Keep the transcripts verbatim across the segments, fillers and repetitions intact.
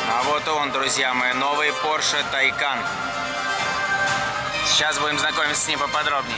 А вот он, друзья мои, новый Porsche Taycan. Сейчас будем знакомиться с ним поподробнее.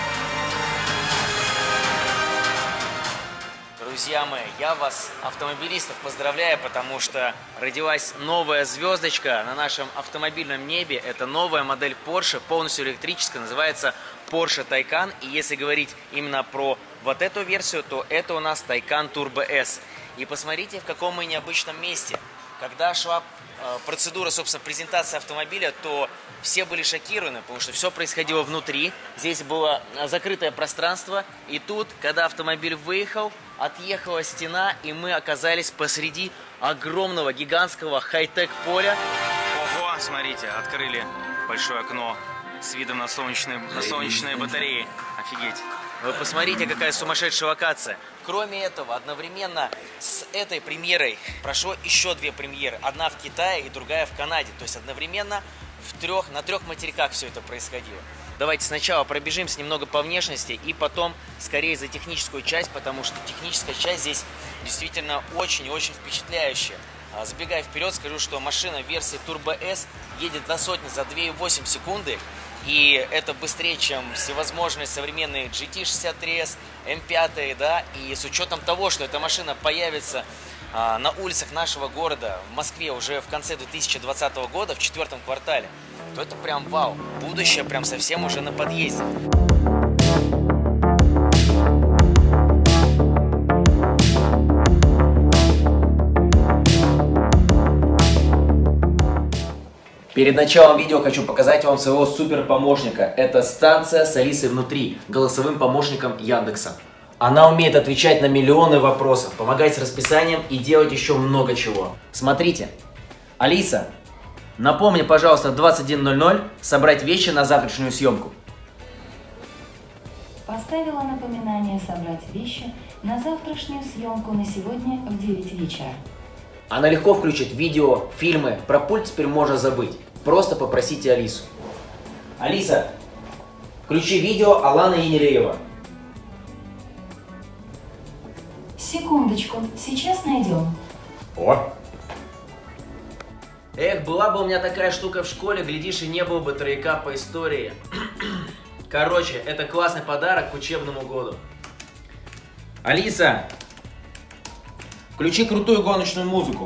Друзья мои, я вас, автомобилистов, поздравляю, потому что родилась новая звездочка на нашем автомобильном небе. Это новая модель Porsche, полностью электрическая, называется Porsche Taycan. И если говорить именно про вот эту версию, то это у нас Taycan Turbo S. И посмотрите, в каком мы необычном месте. Когда шла э, процедура, собственно, презентации автомобиля, то все были шокированы, потому что все происходило внутри. Здесь было закрытое пространство. И тут, когда автомобиль выехал, отъехала стена, и мы оказались посреди огромного, гигантского хай-тек поля. Ого, смотрите, открыли большое окно с видом на солнечные, на солнечные батареи. Офигеть. Вы посмотрите, какая сумасшедшая локация. Кроме этого, одновременно с этой премьерой прошло еще две премьеры. Одна в Китае и другая в Канаде. То есть одновременно в трех, на трех материках все это происходило. Давайте сначала пробежимся немного по внешности и потом скорее за техническую часть, потому что техническая часть здесь действительно очень и очень впечатляющая. Забегая вперед, скажу, что машина версии Turbo S едет до сотни за две и восемь секунды. И это быстрее, чем всевозможные современные джи ти шестьдесят три эс, эм пять, да, и с учетом того, что эта машина появится а, на улицах нашего города, в Москве, уже в конце две тысячи двадцатого года, в четвертом квартале, то это прям вау, будущее прям совсем уже на подъезде. Перед началом видео хочу показать вам своего супер помощника. Это станция с Алисой внутри, голосовым помощником Яндекса. Она умеет отвечать на миллионы вопросов, помогать с расписанием и делать еще много чего. Смотрите. Алиса, напомни, пожалуйста, в двадцать один ноль ноль собрать вещи на завтрашнюю съемку. Поставила напоминание собрать вещи на завтрашнюю съемку на сегодня в девять вечера. Она легко включит видео, фильмы, про пульт теперь можно забыть. Просто попросите Алису. Алиса, включи видео Алана Енилеева. Секундочку, сейчас найдем. О! Эх, была бы у меня такая штука в школе, глядишь, и не было бы тройка по истории. Короче, это классный подарок к учебному году. Алиса, включи крутую гоночную музыку.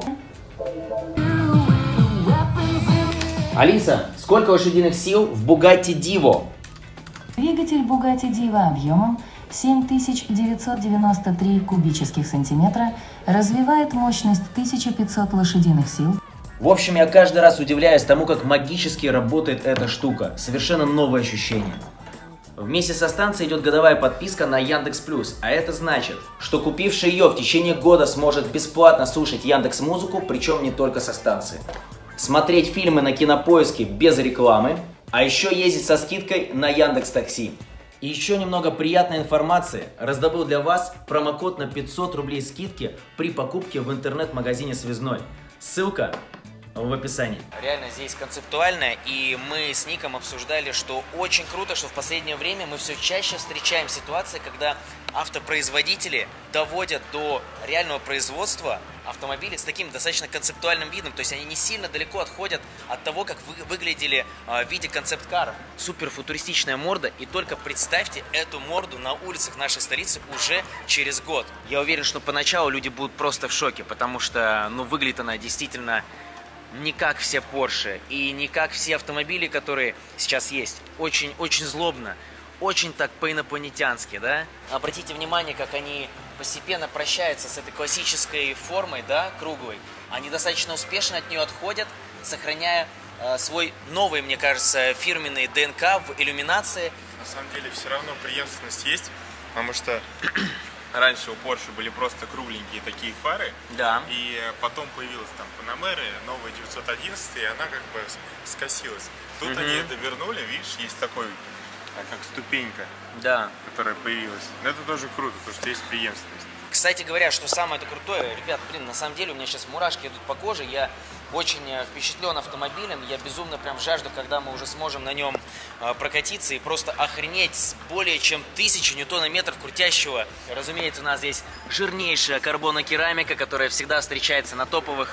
Алиса, сколько лошадиных сил в Bugatti Divo? Двигатель Bugatti Divo объемом семь тысяч девятьсот девяносто три кубических сантиметра развивает мощность тысяча пятьсот лошадиных сил. В общем, я каждый раз удивляюсь тому, как магически работает эта штука. Совершенно новое ощущение. Вместе со станцией идет годовая подписка на Яндекс Плюс, а это значит, что купивший ее в течение года сможет бесплатно слушать Яндекс.Музыку, причем не только со станции. Смотреть фильмы на Кинопоиске без рекламы, а еще ездить со скидкой на Яндекс.Такси. И еще немного приятной информации. Раздобыл для вас промокод на пятьсот рублей скидки при покупке в интернет-магазине Связной. Ссылка в описании. Реально здесь концептуально, и мы с Ником обсуждали, что очень круто, что в последнее время мы все чаще встречаем ситуации, когда автопроизводители доводят до реального производства автомобили с таким достаточно концептуальным видом, то есть они не сильно далеко отходят от того, как вы, выглядели э, в виде концепт-каров. Супер футуристичная морда, и только представьте эту морду на улицах нашей столицы уже через год. Я уверен, что поначалу люди будут просто в шоке, потому что, ну, выглядит она действительно не как все Porsche и не как все автомобили, которые сейчас есть. Очень, очень злобно. Очень так по-инопланетянски, да? Обратите внимание, как они постепенно прощаются с этой классической формой, да, круглой. Они достаточно успешно от нее отходят, сохраняя э, свой новый, мне кажется, фирменный ДНК в иллюминации. На самом деле все равно преемственность есть, потому что раньше у Porsche были просто кругленькие такие фары, да. И потом появилась там Panamera, новая девятьсот одиннадцать, и она как бы скосилась. Тут mm-hmm. они это вернули, видишь, есть такой, как ступенька, да, которая появилась. Но это тоже круто, потому что есть преемственность. Кстати говоря, что самое это крутое, ребят, блин, на самом деле у меня сейчас мурашки идут по коже, я очень впечатлен автомобилем, я безумно прям жажду, когда мы уже сможем на нем э, прокатиться и просто охренеть с более чем тысячи ньютона-метров крутящего. Разумеется, у нас здесь жирнейшая карбонокерамика, которая всегда встречается на топовых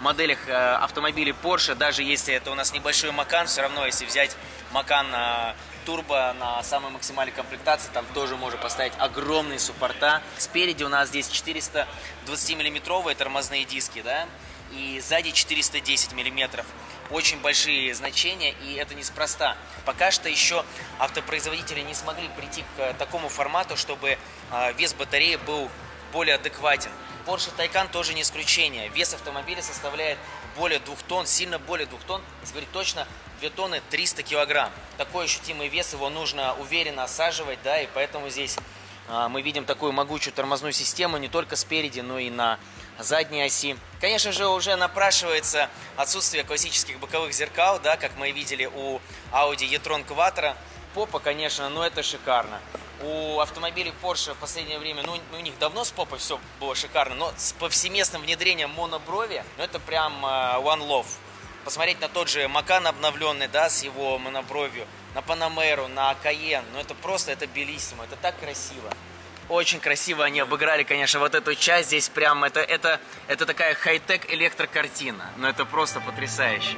моделях э, автомобилей Porsche, даже если это у нас небольшой Macan, все равно, если взять Macan э, турбо на самой максимальной комплектации, там тоже можно поставить огромные суппорта. Спереди у нас здесь четыреста двадцатимиллиметровые тормозные диски, да, и сзади четыреста десять миллиметров. Очень большие значения, и это неспроста. Пока что еще автопроизводители не смогли прийти к такому формату, чтобы вес батареи был более адекватен. Porsche Taycan тоже не исключение. Вес автомобиля составляет более двух тонн, сильно более двух тонн, если говорить точно, две тонны триста килограмм. Такой ощутимый вес, его нужно уверенно осаживать, да, и поэтому здесь а, мы видим такую могучую тормозную систему не только спереди, но и на задней оси. Конечно же, уже напрашивается отсутствие классических боковых зеркал, да, как мы видели у Audi e-tron Quattro. Попа, конечно, но это шикарно. У автомобилей Porsche в последнее время, ну, у них давно с попой все было шикарно, но с повсеместным внедрением моноброви, ну, это прям one love. Посмотреть на тот же Macan обновленный, да, с его монобровью, на Panamera, на Cayenne, ну, это просто, это белиссимо, это так красиво. Очень красиво они обыграли, конечно, вот эту часть. Здесь прям это, это, это такая хай-тек электрокартина. Но это просто потрясающе.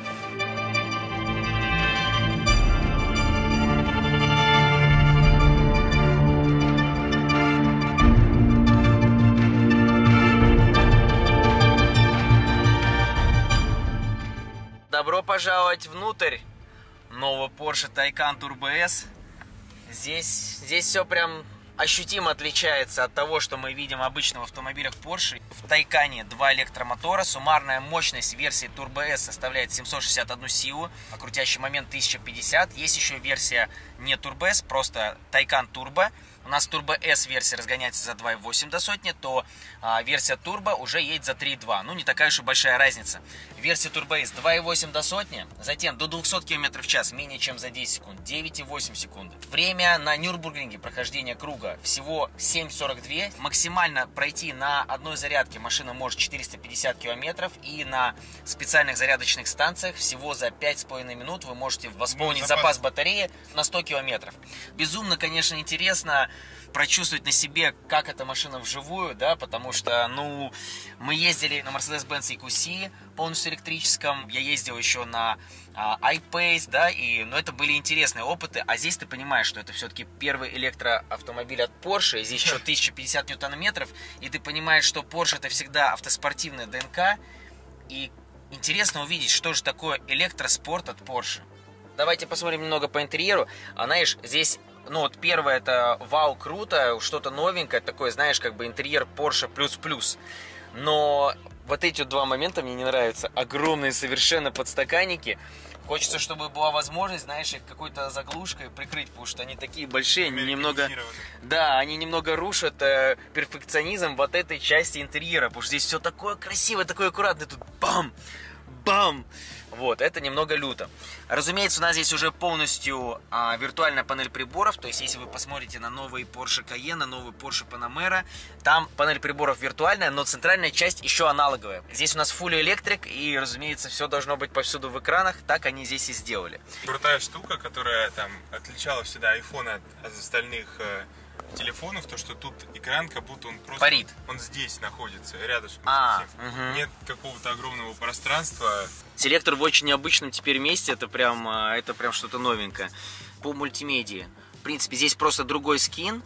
Добро пожаловать внутрь нового Porsche Taycan Turbo S. Здесь, здесь все прям ощутимо отличается от того, что мы видим обычно в автомобилях Porsche. В Taycan два электромотора, суммарная мощность версии Turbo S составляет семьсот шестьдесят одну силу, а крутящий момент тысяча пятьдесят. Есть еще версия не Turbo S, просто Taycan Turbo. У нас Turbo S версия разгоняется за два и восемь до сотни, то а, версия Turbo уже едет за три и два. Ну, не такая уж и большая разница. Версия Turbo S два и восемь до сотни, затем до двухсот километров в час менее чем за десять секунд, девять и восемь секунды. Время на Нюрбургринге прохождения круга всего семь сорок два. Максимально пройти на одной зарядке машина может четыреста пятьдесят километров, и на специальных зарядочных станциях всего за пять с половиной минут вы можете восполнить ну, запас. запас батареи на сто километров. Безумно, конечно, интересно прочувствовать на себе, как эта машина вживую, да, потому что, ну, мы ездили на Mercedes-Benz и кью си полностью электрическом, я ездил еще на а, I-Pace, да, и, ну, это были интересные опыты, а здесь ты понимаешь, что это все-таки первый электроавтомобиль от Porsche, и здесь еще тысяча пятьдесят ньютон-метров, и ты понимаешь, что Porsche это всегда автоспортивная ДНК, и интересно увидеть, что же такое электроспорт от Porsche. Давайте посмотрим немного по интерьеру, а, знаешь, здесь... Ну вот первое это вау, круто, что-то новенькое, такое, знаешь, как бы интерьер Porsche плюс-плюс. Но вот эти два момента мне не нравятся. Огромные совершенно подстаканники. Хочется, чтобы была возможность, знаешь, их какой-то заглушкой прикрыть, потому что они такие большие, они немного... Да, они немного рушат э, перфекционизм вот этой части интерьера, потому что здесь все такое красивое, такое аккуратное, тут бам, бам. Вот, это немного люто. Разумеется, у нас здесь уже полностью а, виртуальная панель приборов. То есть, если вы посмотрите на новый Porsche Cayenne, на новый Porsche Panamera, там панель приборов виртуальная, но центральная часть еще аналоговая. Здесь у нас Full Electric, и, разумеется, все должно быть повсюду в экранах. Так они здесь и сделали. Крутая штука, которая там отличала всегда iPhone от, от остальных э, телефонов, то, что тут экран, как будто он просто... Парит. Он здесь находится, рядышком. А, угу. Нет какого-то огромного пространства. Селектор в очень необычном теперь месте, это прям, это прям что-то новенькое. По мультимедии. В принципе, здесь просто другой скин.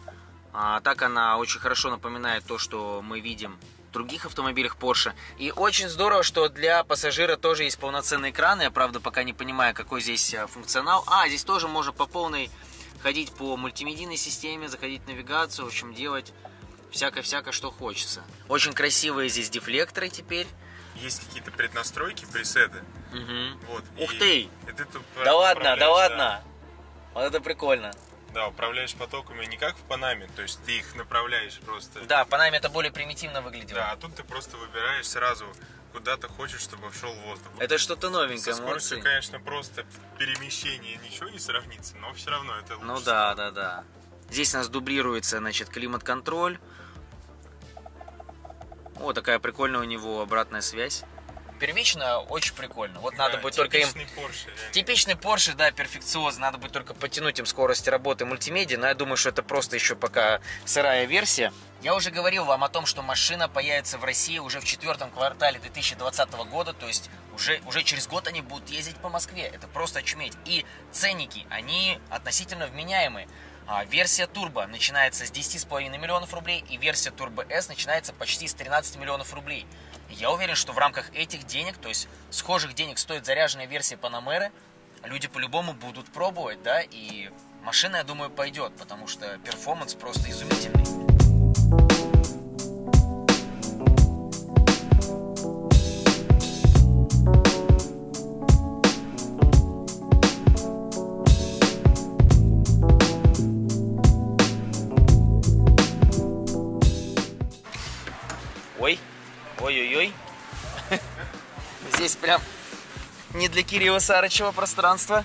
А так она очень хорошо напоминает то, что мы видим в других автомобилях Porsche. И очень здорово, что для пассажира тоже есть полноценный экран. Я, правда, пока не понимаю, какой здесь функционал. А, здесь тоже можно по полной ходить по мультимедийной системе, заходить в навигацию, в общем, делать всякое-всякое, что хочется. Очень красивые здесь дефлекторы теперь. Есть какие-то преднастройки, пресеты. Угу. Вот, ух ты! И ты да ладно, да ладно! Да. Вот это прикольно. Да, управляешь потоками не как в Панаме, то есть ты их направляешь просто. Да, в Панаме это более примитивно выглядело. Да, а тут ты просто выбираешь сразу, куда ты хочешь, чтобы шел воздух. Это что-то новенькое, со скоростью, молодцы. Конечно, просто перемещение ничего не сравнится, но все равно это лучше. Ну да, да, да. Здесь у нас дублируется, значит, климат-контроль. О, такая прикольная у него обратная связь. первично очень прикольно. Вот Да, надо будет только им... Porsche, реально. Типичный Porsche, да, перфекциозно. Надо будет только подтянуть им скорость работы мультимедиа, но я думаю, что это просто еще пока сырая версия. Я уже говорил вам о том, что машина появится в России уже в четвертом квартале две тысячи двадцатого года, то есть уже, уже через год они будут ездить по Москве. Это просто очуметь. И ценники, они относительно вменяемые. А, версия Turbo начинается с десяти с половиной миллионов рублей, и версия Turbo S начинается почти с тринадцати миллионов рублей. И я уверен, что в рамках этих денег, то есть схожих денег стоит заряженная версия Panamera, люди по-любому будут пробовать, да, и машина, я думаю, пойдет, потому что перформанс просто изумительный. Ой, ой-ой-ой. Здесь прям не для Кирилла Сарычева пространство.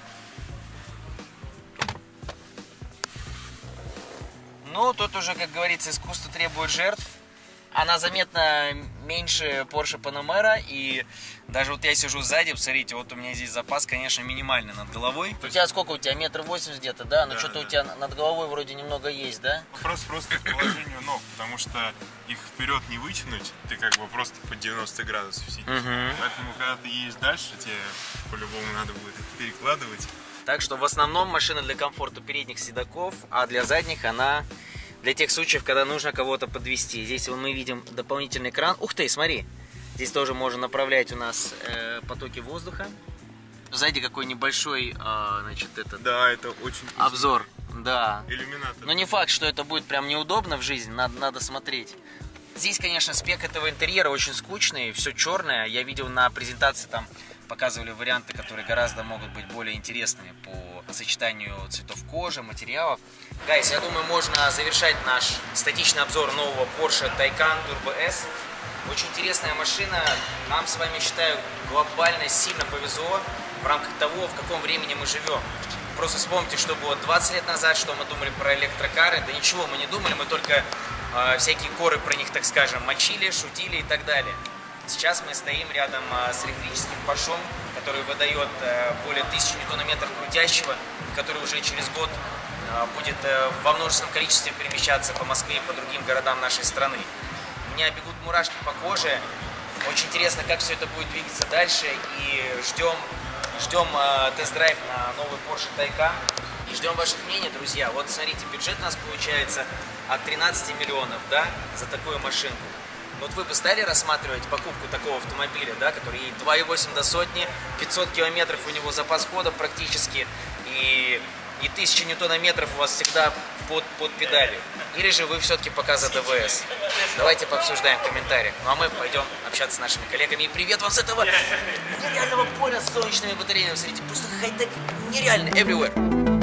Ну, тут уже, как говорится, искусство требует жертв. Она заметно меньше Porsche Panamera, и даже вот я сижу сзади, посмотрите, вот у меня здесь запас, конечно, минимальный над головой. У тебя сколько? У тебя метр восемьдесят где-то, да? Но да, что-то да. у тебя над головой вроде немного есть, да? Вопрос просто к положению ног, потому что их вперед не вытянуть, ты как бы просто под девяносто градусов сидишь. Угу. Поэтому, когда ты едешь дальше, тебе по-любому надо будет их перекладывать. Так что в основном машина для комфорта передних седаков, а для задних она для тех случаев, когда нужно кого-то подвести. Здесь вот мы видим дополнительный кран. Ух ты, смотри! Здесь тоже можно направлять у нас э, потоки воздуха. Сзади какой небольшой, э, значит, этот Да, это очень вкусно. обзор. Да. Иллюминатор. Но не факт, что это будет прям неудобно в жизни, надо, надо смотреть. Здесь, конечно, спек этого интерьера очень скучный, все черное. Я видел на презентации, там показывали варианты, которые гораздо могут быть более интересными по сочетанию цветов кожи, материалов. Гайс, я думаю, можно завершать наш статичный обзор нового Porsche Taycan Turbo S. Очень интересная машина. Нам с вами, считаю, глобально сильно повезло в рамках того, в каком времени мы живем. Просто вспомните, что было двадцать лет назад, что мы думали про электрокары. Да ничего мы не думали, мы только э, всякие коры про них, так скажем, мочили, шутили и так далее. Сейчас мы стоим рядом э, с электрическим Porsche, который выдает э, более тысячи ньютон-метров крутящего, который уже через год э, будет э, во множественном количестве перемещаться по Москве и по другим городам нашей страны. У меня бегут мурашки по коже. Очень интересно, как все это будет двигаться дальше. И ждем, ждем э, тест-драйв на новый Porsche Taycan. И ждем ваших мнений, друзья. Вот смотрите, бюджет у нас получается от тринадцати миллионов, да, за такую машинку. Вот вы бы стали рассматривать покупку такого автомобиля, да, который едет два и восемь до сотни, пятьсот километров у него запас хода практически, и, и тысяча ньютон-метров у вас всегда под, под педалью. Или же вы все-таки пока за ДВС? Давайте пообсуждаем в комментариях. Ну а мы пойдем общаться с нашими коллегами. И привет вам с этого нереального поля с солнечными батареями. Смотрите, просто хай-тек нереально, everywhere.